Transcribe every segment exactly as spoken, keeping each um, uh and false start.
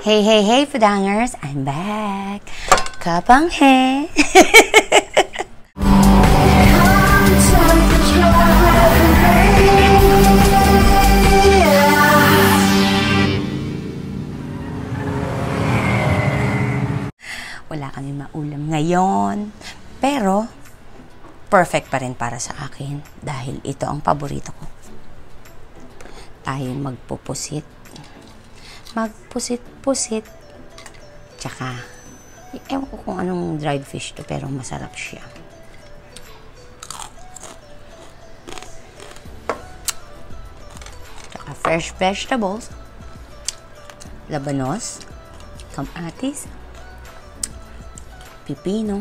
Hey, hey, hey, Fudangers! I'm back! Kapanghe! Wala kami maulam ngayon, pero perfect pa rin para sa akin dahil ito ang paborito ko. Tayo magpupusit. Magpusit-pusit. Tsaka, ewan ko kung anong dried fish to, pero masarap siya. Tsaka fresh vegetables. Labanos. Kamatis. Pipino.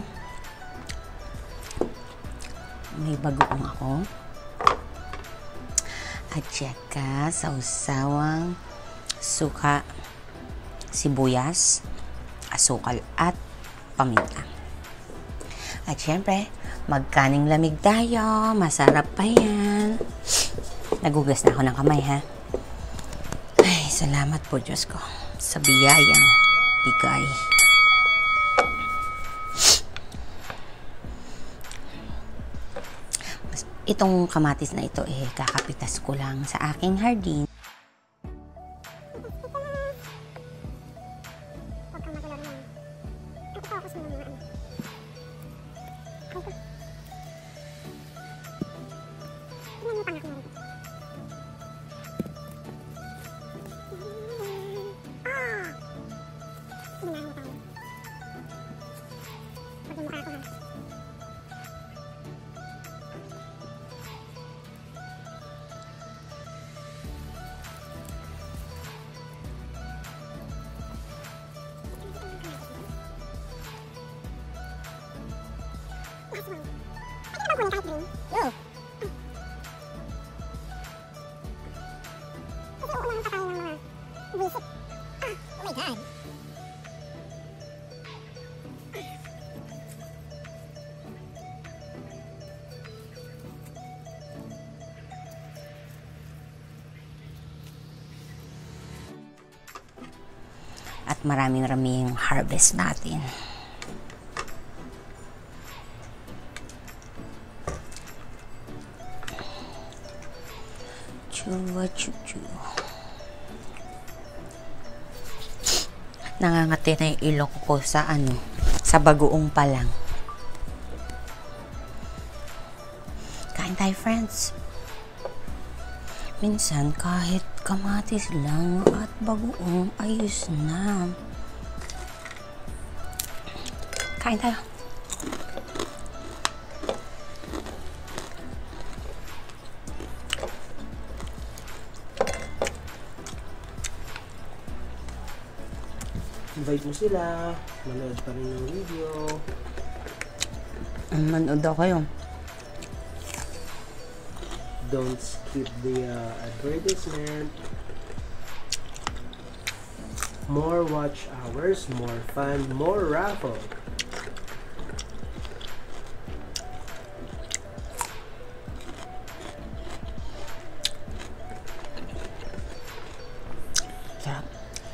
May bagoong ako. At tsaka sausawang suka, sibuyas, asukal at paminta. At syempre, magkaning lamig tayo. Masarap pa yan. Nagugas na ako ng kamay, ha? Ay, salamat po Diyos ko sa biyayang bigay. Itong kamatis na ito, eh, kakapitas ko lang sa aking hardin. At maraming-raming harvest natin. Chua-chu-chu. Nangangati na yung ilong ko sa ano, sa bagoong pa lang. Kain tayo, friends. Minsan, kahit kamatis lang at bagoong, ayos na. Kain tayo. Invite mo sila, manood pa rin yung video. Manood daw kayo. Don't skip the uh, advertisement. More watch hours, more fun, more raffle. Sarap.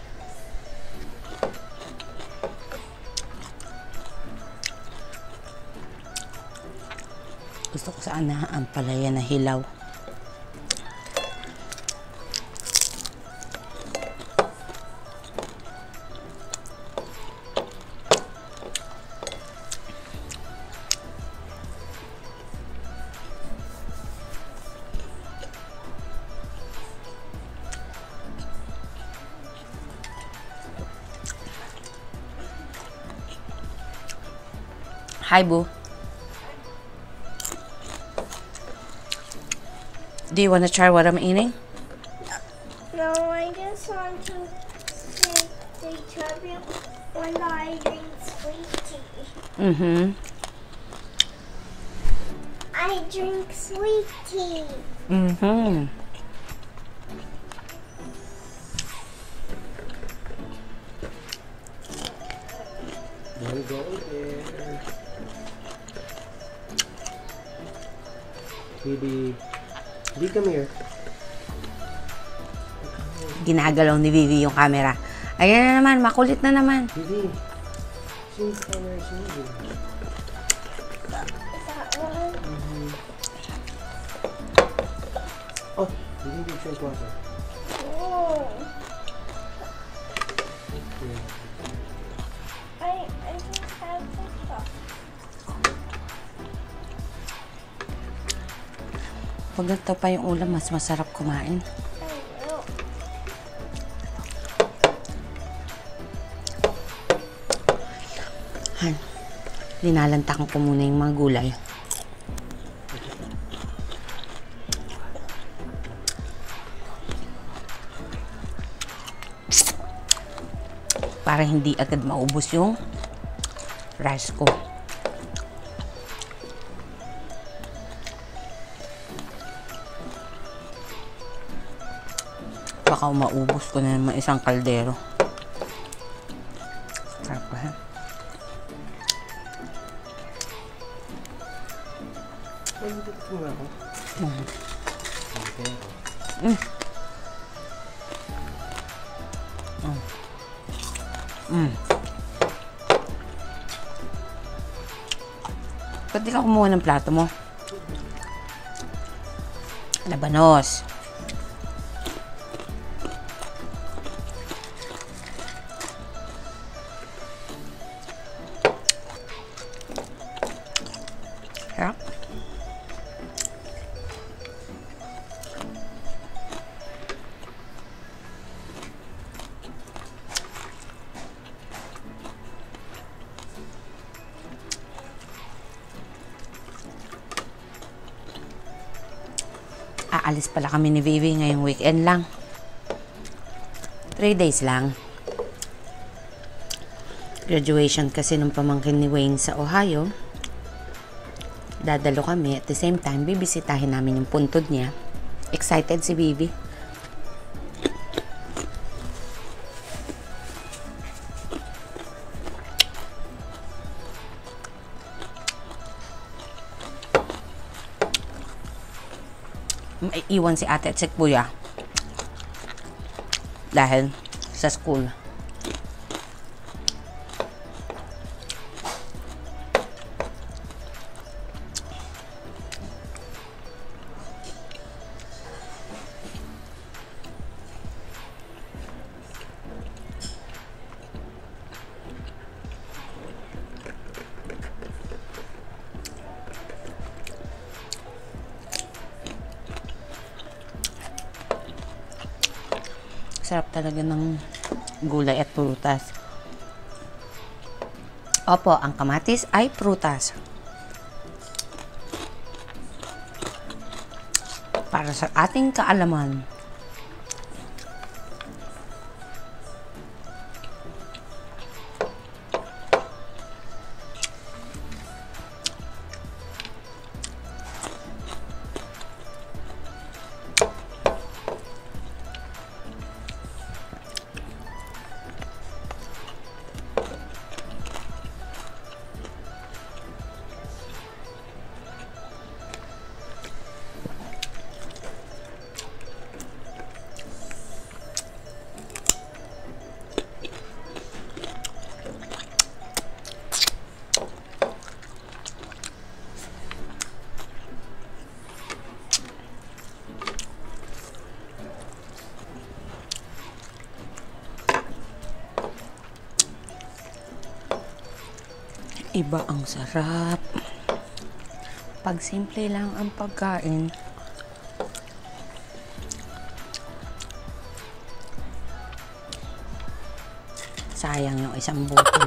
Gusto ko sana ang palaya na hilaw. Hi, Boo. Do you want to try what I'm eating? No, I just want to say, say tribute when I drink sweet tea. Mm-hmm. I drink sweet tea. Mm-hmm. Don't go there. Bibi, Bibi, come here. Ginagalaw ni Vivi yung camera. Ayan na naman, makulit na naman. Vivi, change the color is moving. That one. Mm-hmm. Oh, Vivi, you drink water. Oh. Okay. I I just have to stop. Pag ganito pa yung ulam, mas masarap kumain. I will. Han, linalantakan ko muna yung mga gulay. Para hindi agad maubos yung rice ko. Baka maubos ko na naman isang kaldero. Sarap ba? Oh, hindi ko nga ako. Mm. Okay. Mm. Mm. Mm. Ba't di ka kumuha ng plato mo? Labanos. Sarap. Aalis pala kami ni Vivi ngayong weekend lang. Three days lang. Graduation kasi nung pamangkin ni Wayne sa Ohio. Dadalo kami. At the same time, bibisitahin namin yung puntod niya. Excited si Vivi. Maiiwan si ate at si kuya dahil sa school. Sarap talaga ng gulay at prutas. Opo, ang kamatis ay prutas. Para sa ating kaalaman. Iba ang sarap. Pag simple lang ang pagkain, sayang yung isang buto.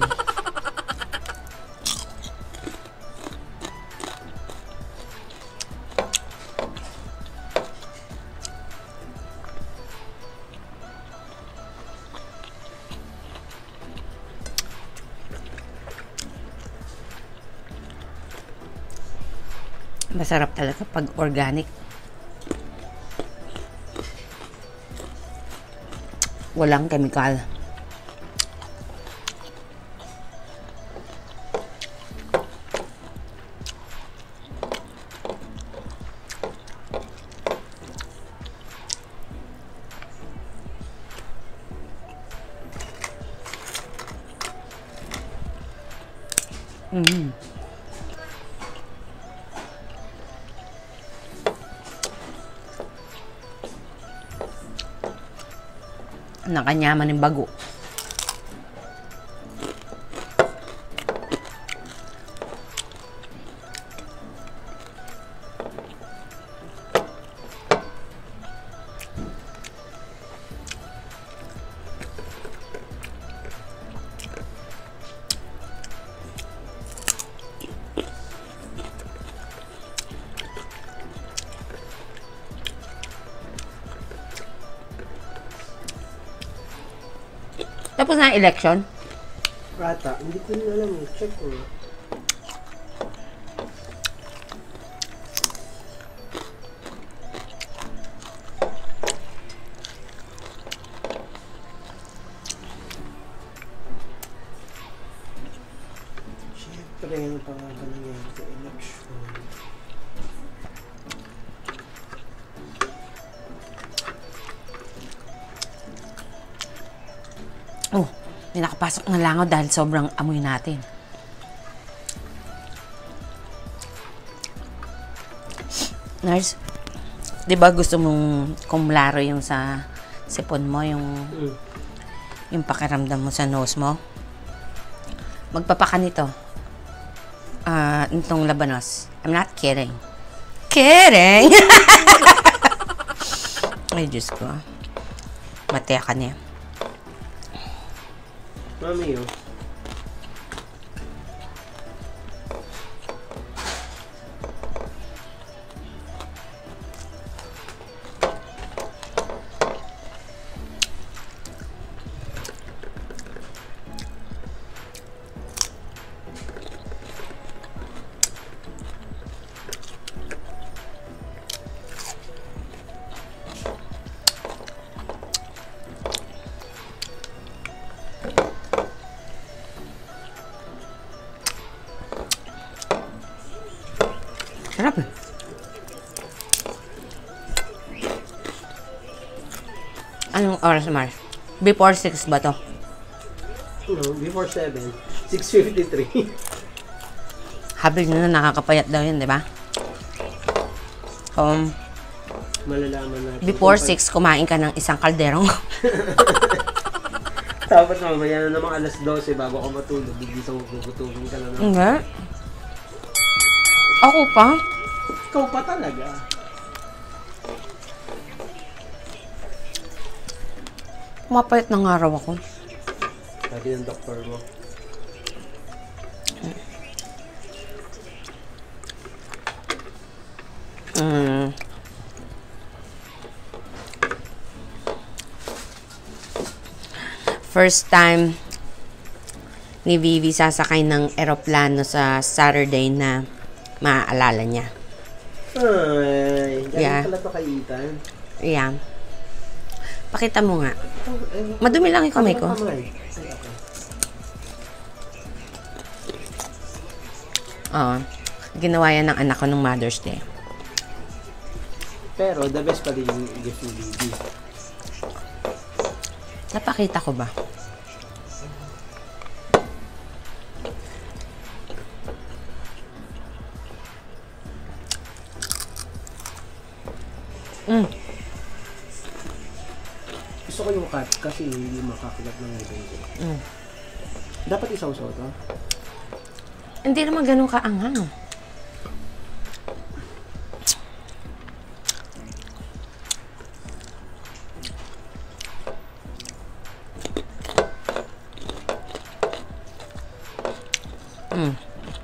Masarap talaga pag organic. Walang chemical. Mm. Nakanyaman ng bago. Tapos na ang election? Rata, hindi ko na alam eh. Check ko. Siyempre, ano pa nga ba nangyari sa election? Oh, may nakapasok na langaw dahil sobrang amoy natin. Nurse, di ba gusto mong kumlaro yung sa sipon mo, yung, Mm. yung pakiramdam mo sa nose mo? Magpapaka nito. Ah, itong labanos. I'm not kidding. Kidding! Ay, Diyos ko. Mataya ka niya. Mami, oh. Sarap eh. Anong oras, Mars? Before six ba to? No, before seven. six fifty-three. Habil na nakakapayat daw yun, di ba? Um, Malalaman natin. before six, kumain ka ng isang kalderong. Tapos mamaya na namang alas dose bago ka matulog. Gigisang gugutulong ka na naman. Hindi. Ako pa? Ikaw pa talaga. Mapayat ng araw ako. Sabi ng doktor mo. Mm. First time ni Vivi sasakay ng eroplano sa Saturday na maaalala niya. Ay, galing Yeah. pala to kay Ethan. Yeah. Pakita mo nga. Ito, eh, Madumi lang yung kamay ko. Ano kamay? Ay, okay. Oo. Ginawa yan ng anak ko ng Mother's Day. Pero the best pa rin yung gift ni Bibi. Napakita ko ba? Mm. Gusto ko yung cut kasi hindi makakilat ng ngipin ko. Mm. Dapat isaw-saw to? Hindi naman ganun kaanghang. Mm.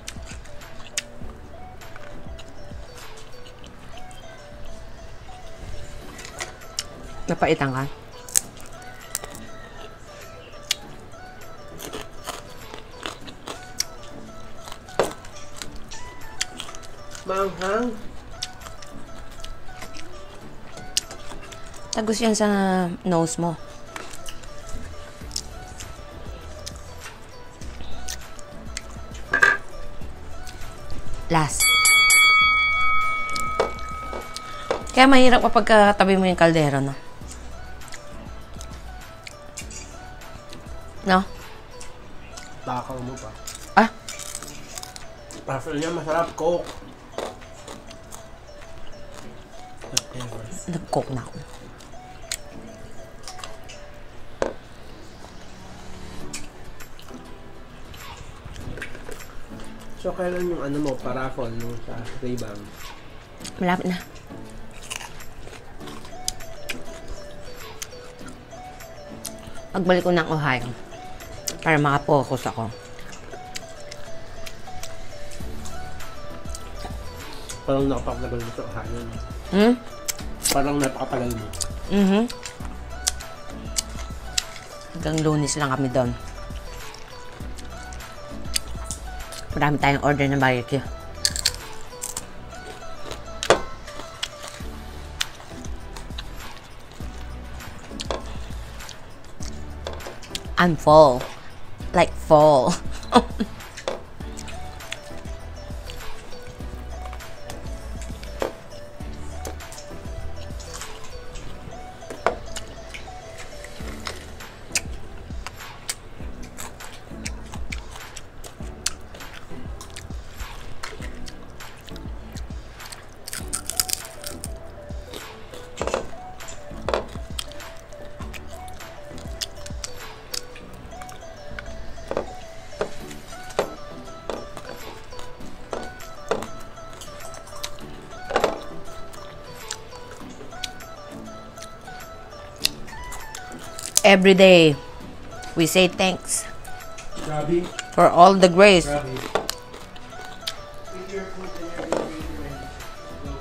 Napaitan ka? Maanghang? Tagos yan sa nose mo. Last. Kaya mahirap kapag tabi mo yung kaldero, no? No? Takaw mo pa. Ah? Raffle niya masarap. Coke. Whatever. Nag-coke na ako. So, kailan yung ano mo, paraffle no, sa Ray-Ban? Malapit na. Pagbalik ko ng Ohio para makapokus ako. Parang nakapagtagal mo sa Ohio. No? Hmm? Parang napakatagal mo. Mhm. Hanggang Lunes lang kami doon. Marami tayong order ng barbecue. I'm full. Like full. Every day, we say thanks Grabe. for all the grace. Grabe. Eat your food and everything ready. Go.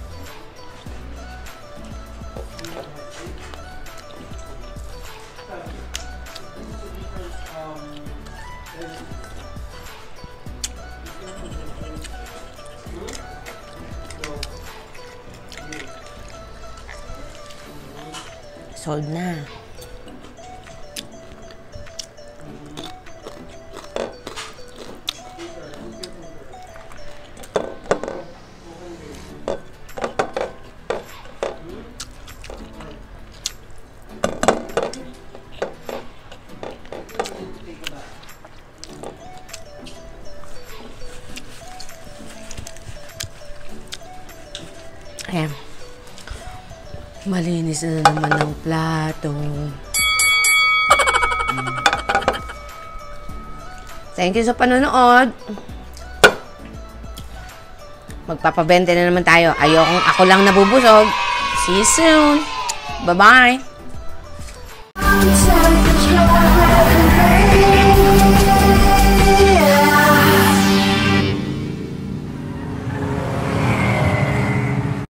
Sold na. Ayan. Malinis na naman ng plato. Thank you sa panonood. Magpapabente na naman tayo. Ayokong ako lang nabubusog. See you soon. Bye-bye.